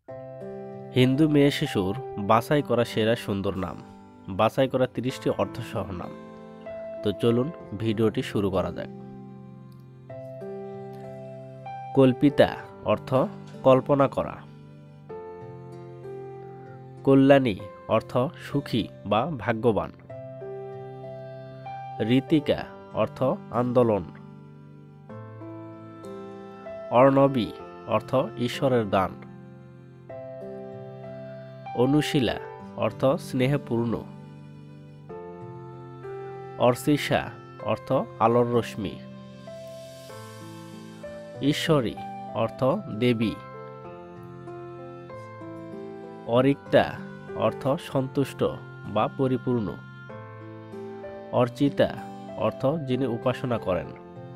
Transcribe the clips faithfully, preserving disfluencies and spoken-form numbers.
হিন্দু মেয়ে শিশুর বাছাই করা সেরা সুন্দর নাম, বাছাই করা তিরিশটি অর্থসহ নাম। তো চলুন ভিডিওটি শুরু করা যাক। কল্পিতা অর্থ কল্পনা করা। কল্যাণী অর্থ সুখী বা ভাগ্যবান। ঋতিকা অর্থ আন্দোলন। অর্ণবী অর্থ ঈশ্বরের দান। অনুশীলা অর্থ স্নেহপূর্ণ। অর্চিষা অর্থ আলোর রশ্মি। ঈশ্বরী অর্থ দেবী। অরিক্তা অর্থ সন্তুষ্ট বা পরিপূর্ণ। অর্চিতা অর্থ যিনি উপাসনা করেন।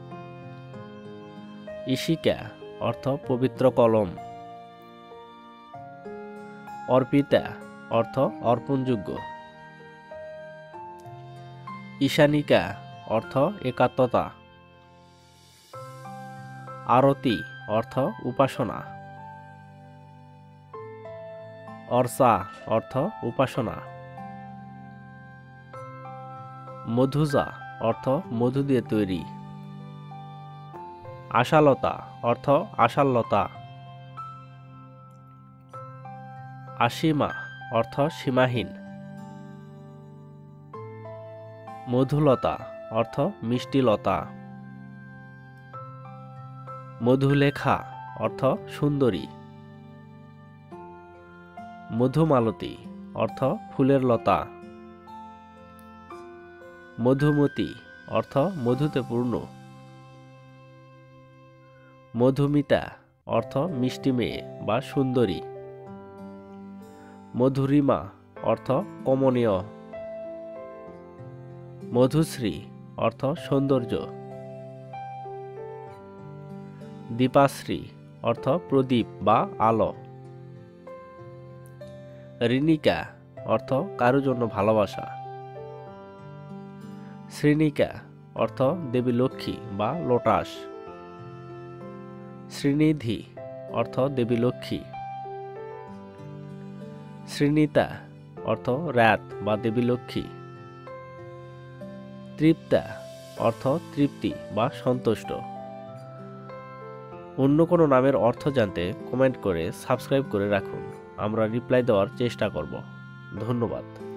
ঈশিকা অর্থ পবিত্র কলম। অর্পিতা অর্থ অর্পণযোগ্য। ঈশানিকা অর্থ একাত্মতা। আরতি অর্থ উপাসনা। অর্চা অর্থ উপাসনা। মধুজা অর্থ মধু দিয়ে তৈরি। আশালতা অর্থ আশালতা। অসীমা অর্থ সীমাহীন। মধুলতা অর্থ মিষ্টিলতা। মধুলেখা অর্থ সুন্দরী। মধুমালতী অর্থ ফুলের লতা। মধুমতি অর্থ মধুতে পূর্ণ। মধুমিতা অর্থ মিষ্টি মেয়ে বা সুন্দরী। মধুরিমা অর্থ কমনীয়। মধুশ্রী অর্থ সৌন্দর্য। দীপাশ্রী অর্থ প্রদীপ বা আলো। ঋণিকা অর্থ কারো জন্য ভালোবাসা। শ্রীনিকা অর্থ দেবী লক্ষ্মী বা লোটাস। শ্রীনিধি অর্থ দেবী লক্ষ্মী। শ্রীনিতা অর্থ রাত বা দেবী লক্ষ্মী। তৃপ্তা অর্থ তৃপ্তি বা সন্তুষ্ট। অন্য কোনো নামের অর্থ জানতে কমেন্ট করে সাবস্ক্রাইব করে রাখুন, আমরা রিপ্লাই দেওয়ার চেষ্টা করব। ধন্যবাদ।